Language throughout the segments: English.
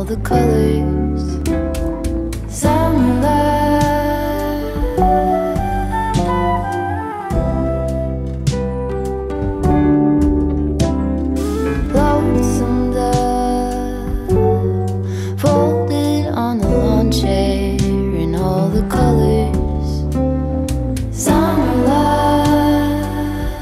the colors. Summer love, lonesome dove, folded on the lawn chair in all the colors. Summer love,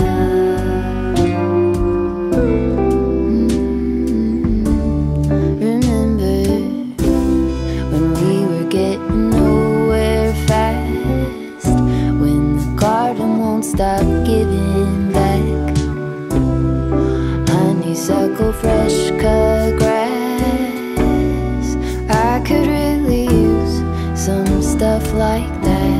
remember when we were getting nowhere fast, when the garden won't stop giving back honeysuckle, fresh cut grass. I could really use some stuff like that.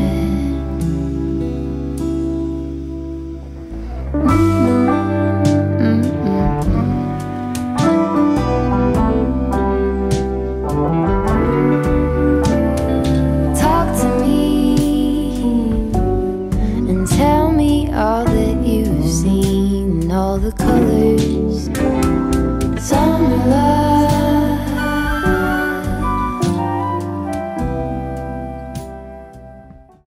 Talk to me and tell me all that you've seen, all the colors.